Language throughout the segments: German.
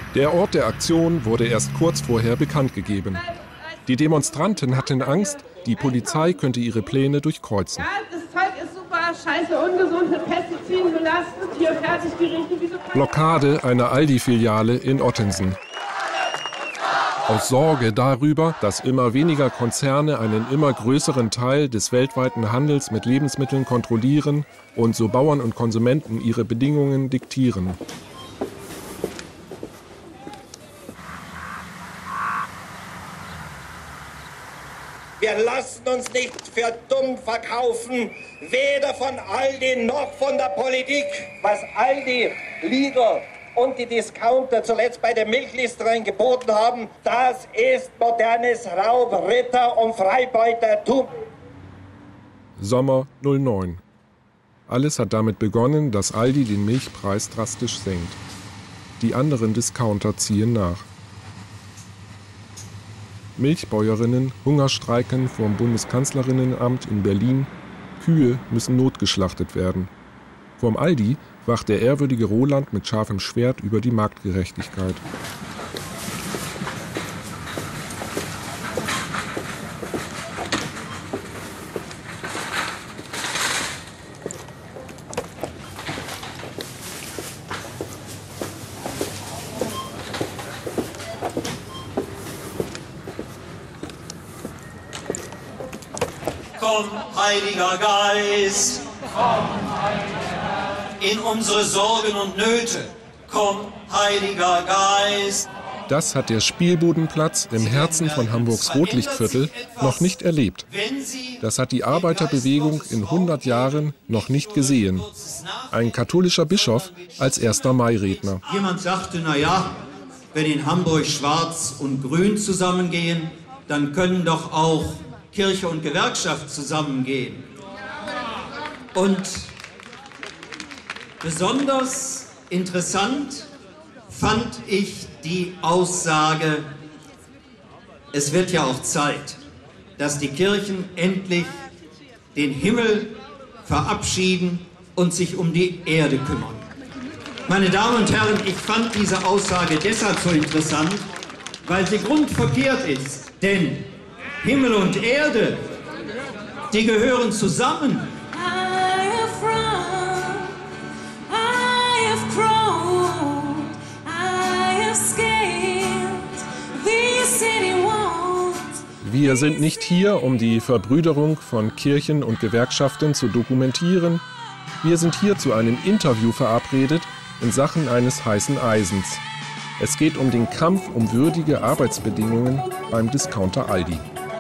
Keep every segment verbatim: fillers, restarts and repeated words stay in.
Der Ort der Aktion wurde erst kurz vorher bekannt gegeben. Die Demonstranten hatten Angst, die Polizei könnte ihre Pläne durchkreuzen. Ja, das Zeug ist super, scheiße ungesund, mit Pestiziden belastet, hier Fertiggerichte. Wie so Blockade einer Aldi-Filiale in Ottensen. Aus Sorge darüber, dass immer weniger Konzerne einen immer größeren Teil des weltweiten Handels mit Lebensmitteln kontrollieren und so Bauern und Konsumenten ihre Bedingungen diktieren. Wir lassen uns nicht für dumm verkaufen, weder von Aldi noch von der Politik. Was Aldi, Lidl und die Discounter zuletzt bei den Milchlistereien geboten haben, das ist modernes Raub-, Ritter- und Freibeutertum. Sommer null neun. Alles hat damit begonnen, dass Aldi den Milchpreis drastisch senkt. Die anderen Discounter ziehen nach. Milchbäuerinnen hungerstreiken vor dem Bundeskanzlerinnenamt in Berlin. Kühe müssen notgeschlachtet werden. Vorm Aldi wacht der ehrwürdige Roland mit scharfem Schwert über die Marktgerechtigkeit. Komm, Heiliger Geist, komm, in unsere Sorgen und Nöte, komm, Heiliger Geist. Das hat der Spielbudenplatz im Herzen von Hamburgs Rotlichtviertel noch nicht erlebt. Das hat die Arbeiterbewegung in hundert Jahren noch nicht gesehen. Ein katholischer Bischof als erster Mai-Redner. Jemand sagte, na ja, wenn in Hamburg Schwarz und Grün zusammengehen, dann können doch auch Kirche und Gewerkschaft zusammengehen. Und besonders interessant fand ich die Aussage, es wird ja auch Zeit, dass die Kirchen endlich den Himmel verabschieden und sich um die Erde kümmern. Meine Damen und Herren, ich fand diese Aussage deshalb so interessant, weil sie grundverkehrt ist. Denn Himmel und Erde, die gehören zusammen. Wir sind nicht hier, um die Verbrüderung von Kirchen und Gewerkschaften zu dokumentieren. Wir sind hier zu einem Interview verabredet in Sachen eines heißen Eisens. Es geht um den Kampf um würdige Arbeitsbedingungen beim Discounter Aldi.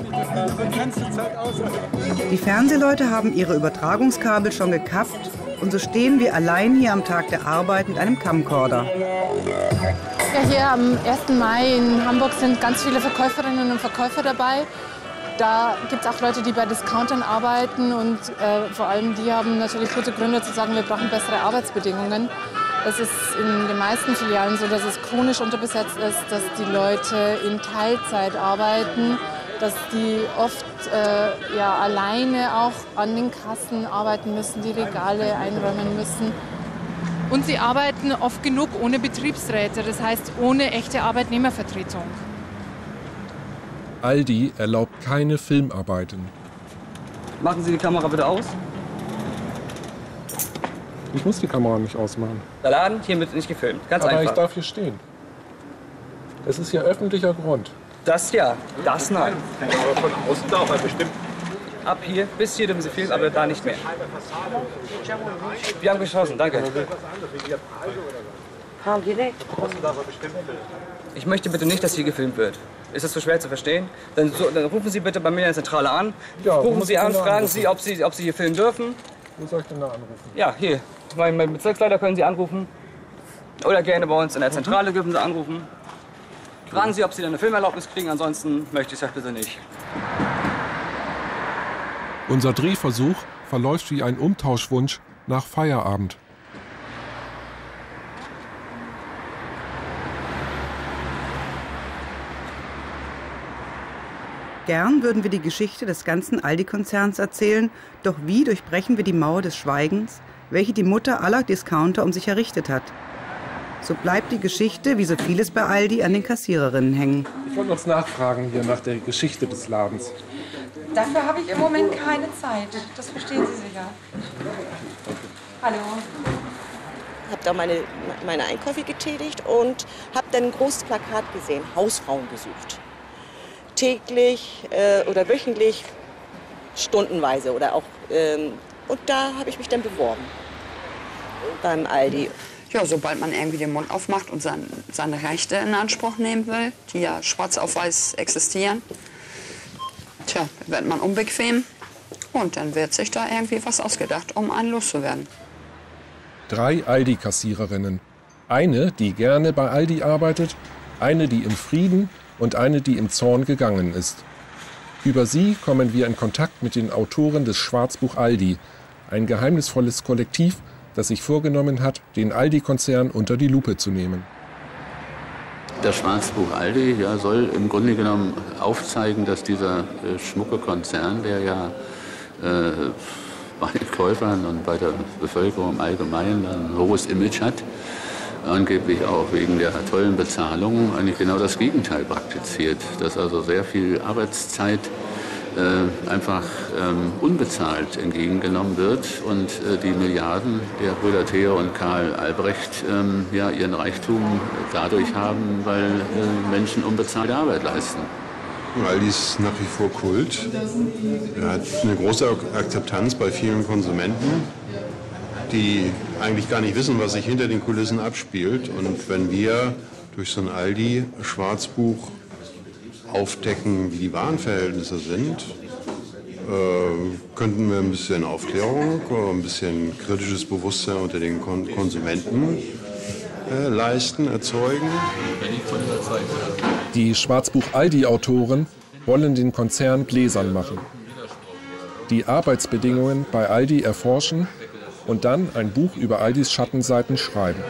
Die Fernsehleute haben ihre Übertragungskabel schon gekappt und so stehen wir allein hier am Tag der Arbeit mit einem Camcorder. Ja, hier am ersten Mai in Hamburg sind ganz viele Verkäuferinnen und Verkäufer dabei. Da gibt es auch Leute, die bei Discountern arbeiten und äh, vor allem die haben natürlich gute Gründe zu sagen, wir brauchen bessere Arbeitsbedingungen. Es ist in den meisten Filialen so, dass es chronisch unterbesetzt ist, dass die Leute in Teilzeit arbeiten, dass die oft äh, ja, alleine auch an den Kassen arbeiten müssen, die Regale einräumen müssen. Und sie arbeiten oft genug ohne Betriebsräte, das heißt ohne echte Arbeitnehmervertretung. Aldi erlaubt keine Filmarbeiten. Machen Sie die Kamera bitte aus. Ich muss die Kamera nicht ausmachen. Der Laden, hier wird nicht gefilmt. Ganz Aber einfach. ich darf hier stehen. Es ist hier öffentlicher Grund. Das ja, das nein. Aber von außen darf er bestimmt. Ab hier, bis hier dürfen Sie filmen, aber da nicht mehr. Wir haben geschossen, danke. Haben Sie nicht? Ich möchte bitte nicht, dass hier gefilmt wird. Ist das so schwer zu verstehen? Dann, so, dann rufen Sie bitte bei mir in der Zentrale an. Ja, rufen Sie an, fragen Sie ob, Sie, ob Sie hier filmen dürfen. Wo soll ich denn da anrufen? Ja, hier. Mein, mein Bezirksleiter können Sie anrufen. Oder gerne bei uns in der Zentrale dürfen Sie anrufen. Fragen Sie, ob Sie dann eine Filmerlaubnis kriegen, ansonsten möchte ich es bitte nicht. Unser Drehversuch verläuft wie ein Umtauschwunsch nach Feierabend. Gern würden wir die Geschichte des ganzen Aldi-Konzerns erzählen, doch wie durchbrechen wir die Mauer des Schweigens, welche die Mutter aller Discounter um sich errichtet hat? So bleibt die Geschichte, wie so vieles bei Aldi, an den Kassiererinnen hängen. Ich wollte uns nachfragen hier nach der Geschichte des Ladens. Dafür habe ich im Moment keine Zeit. Das verstehen Sie sicher. Hallo. Ich habe da meine, meine Einkäufe getätigt und habe dann ein großes Plakat gesehen, Hausfrauen gesucht. Täglich äh, oder wöchentlich, stundenweise oder auch. Ähm, und da habe ich mich dann beworben beim Aldi. Ja, sobald man irgendwie den Mund aufmacht und sein, seine Rechte in Anspruch nehmen will, die ja schwarz auf weiß existieren, tja, wird man unbequem und dann wird sich da irgendwie was ausgedacht, um einen loszuwerden. Drei Aldi-Kassiererinnen. Eine, die gerne bei Aldi arbeitet, eine, die im Frieden und eine, die im Zorn gegangen ist. Über sie kommen wir in Kontakt mit den Autoren des Schwarzbuch Aldi, ein geheimnisvolles Kollektiv, das sich vorgenommen hat, den Aldi-Konzern unter die Lupe zu nehmen. Das Schwarzbuch Aldi ja, soll im Grunde genommen aufzeigen, dass dieser äh, schmucke Konzern, der ja äh, bei den Käufern und bei der Bevölkerung im Allgemeinen ein hohes Image hat, angeblich auch wegen der tollen Bezahlung, eigentlich genau das Gegenteil praktiziert. Dass also sehr viel Arbeitszeit äh, einfach ähm, unbezahlt entgegengenommen wird und äh, die Milliarden der Brüder Theo und Karl Albrecht ähm, ja, ihren Reichtum dadurch haben, weil äh, Menschen unbezahlte Arbeit leisten. Aldi ist nach wie vor Kult. Er hat eine große Akzeptanz bei vielen Konsumenten, die eigentlich gar nicht wissen, was sich hinter den Kulissen abspielt. Und wenn wir durch so ein Aldi-Schwarzbuch aufdecken, wie die Warenverhältnisse sind, äh, könnten wir ein bisschen Aufklärung, ein bisschen kritisches Bewusstsein unter den Kon Konsumenten äh, leisten, erzeugen. Die Schwarzbuch-Aldi-Autoren wollen den Konzern gläsern machen. Die Arbeitsbedingungen bei Aldi erforschen und dann ein Buch über Aldis Schattenseiten schreiben.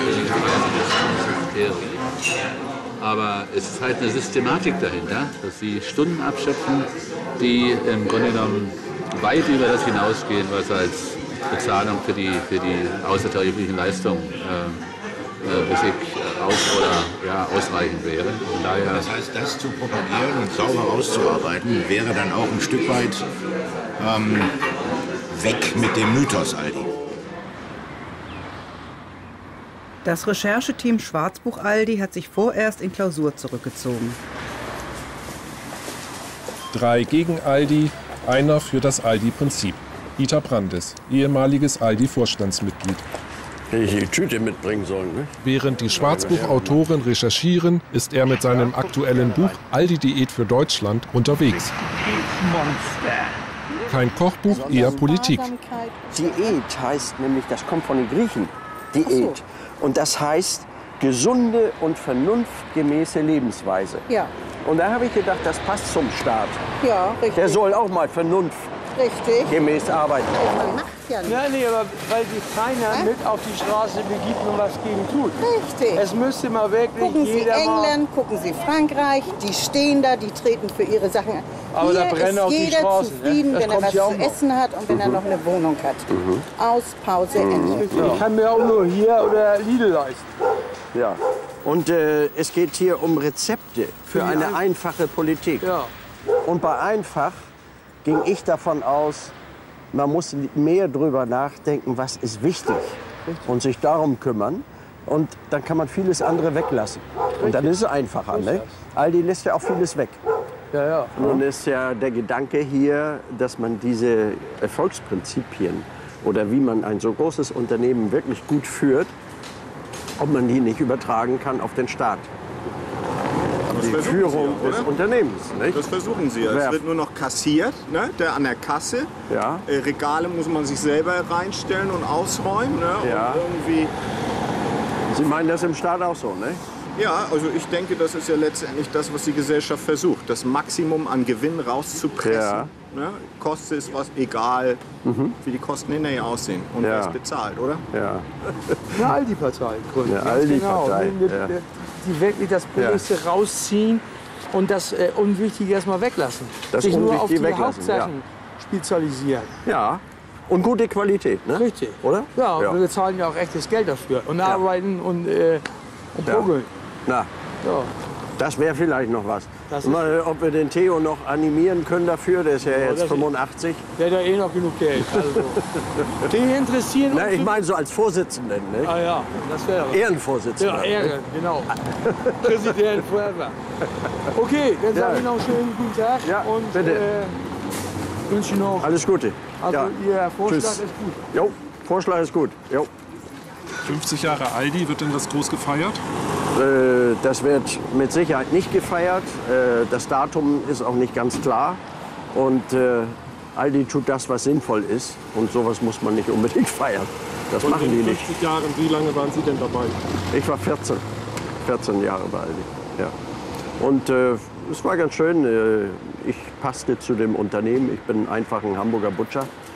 Aber es ist halt eine Systematik dahinter, dass sie Stunden abschöpfen, die im Grunde genommen weit über das hinausgehen, was als Bezahlung für die, für die außertariflichen Leistungen äh, äh, aus oder ja, ausreichend wäre. Von daher das heißt, das zu propagieren und sauber auszuarbeiten, wäre dann auch ein Stück weit ähm, weg mit dem Mythos Aldi. Das Rechercheteam Schwarzbuch Aldi hat sich vorerst in Klausur zurückgezogen. Drei gegen Aldi, einer für das Aldi-Prinzip. Dieter Brandes, ehemaliges Aldi-Vorstandsmitglied. Hätte ich die Tüte mitbringen sollen, ne? Während die Schwarzbuchautoren recherchieren, ist er mit seinem aktuellen Buch Aldi-Diät für Deutschland unterwegs. Kein Kochbuch, eher Politik. Diät heißt nämlich, das kommt von den Griechen, Diät. Und das heißt gesunde und vernunftgemäße Lebensweise. Ja. Und da habe ich gedacht, das passt zum Staat. Ja, richtig. Der soll auch mal Vernunft richtig. gemäß arbeiten. Man macht ja nicht. Nein, nee, aber weil sich keiner ja? mit auf die Straße begibt und was gegen tut. Richtig. Es müsste mal wirklich gucken jeder Sie England, mal... gucken Sie Frankreich, die stehen da, die treten für ihre Sachen an. Aber Hier da brennen ist auch die jeder Straßen, zufrieden, ne? wenn er was zu noch. essen hat und wenn mhm. er noch eine Wohnung hat. Mhm. Aus, Pause, Ende. Ich kann mir auch nur hier oder Lidl leisten. Ja. Und äh, es geht hier um Rezepte für eine ein einfache Politik. Ja. Und bei einfach ging ich davon aus, man muss mehr drüber nachdenken, was ist wichtig und sich darum kümmern. Und dann kann man vieles andere weglassen. Und dann ist es einfacher. Ne? Aldi lässt ja auch vieles weg. Ja, ja. Nun ist ja der Gedanke hier, dass man diese Erfolgsprinzipien oder wie man ein so großes Unternehmen wirklich gut führt, ob man die nicht übertragen kann auf den Staat. Das die versuchen Führung Sie ja, des Unternehmens. Nicht? Das versuchen Sie ja. Es wird nur noch kassiert, ne? Der an der Kasse. Ja. Äh, Regale muss man sich selber reinstellen und ausräumen. Ne? Ja. Und irgendwie Sie meinen das im Staat auch so, ne? Ja, also ich denke, das ist ja letztendlich das, was die Gesellschaft versucht. Das Maximum an Gewinn rauszupressen. Ja. Ne? Kostet es was, egal, mhm. wie die Kosten hinterher aussehen. Und ja. wer es bezahlt, oder? Ja. Eine Aldi-Partei. Eine Aldi-Partei. Genau. Ja. Die wirklich das Billigste ja. rausziehen und das äh, Unwichtige erstmal weglassen. Das Sich nur auf die weglassen, Hauptsachen ja. spezialisieren. Ja. Und gute Qualität, ne? Richtig. Oder? Ja, Ja. wir zahlen ja auch echtes Geld dafür. Und arbeiten und, äh, und Ja. prügeln. Na, Ja. das wäre vielleicht noch was. Das Mal, ob wir den Theo noch animieren können dafür, der ist ja, Ja, jetzt das- fünfundachtzig. Der hat ja eh noch genug Geld. Also. Die interessieren uns. Na, ich meine so als Vorsitzenden, ne? Ah ja, das wäre. Ehrenvorsitzender. Ja, Ehre, genau. Präsident forever. Okay, dann Ja. sage ich noch einen schönen guten Tag. Ja, und bitte. Äh, wünsche Ihnen noch. Alles Gute. Also Ja. Ihr Vorschlag Tschüss. ist gut. Jo, Vorschlag ist gut. Jo. fünfzig Jahre Aldi, wird denn das groß gefeiert? Äh, Das wird mit Sicherheit nicht gefeiert. Äh, Das Datum ist auch nicht ganz klar. Und äh, Aldi tut das, was sinnvoll ist. Und sowas muss man nicht unbedingt feiern. Das Und machen in die nicht. fünfzig Jahren, wie lange waren Sie denn dabei? Ich war vierzehn. vierzehn Jahre bei Aldi. Ja. Und äh, es war ganz schön. Äh, ich passte zu dem Unternehmen. Ich bin einfach ein Hamburger Butcher.